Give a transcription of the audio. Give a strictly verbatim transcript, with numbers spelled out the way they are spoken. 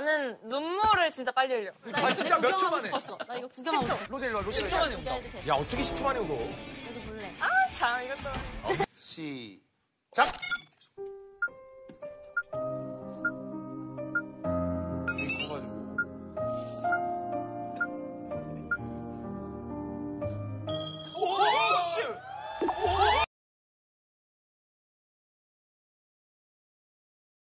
나는 눈물을 진짜 빨리 흘려. 나 이거 진짜 몇 초 구경하고 만에? 싶었어. 나 이거 구경하고 싶었어. 로제 일로 와, 로제 십 초 일로 와. 만에 운다. 해도 돼. 야, 어떻게 십 초 만에 울어? 나도 볼래. 아, 참, 이것도. 시작!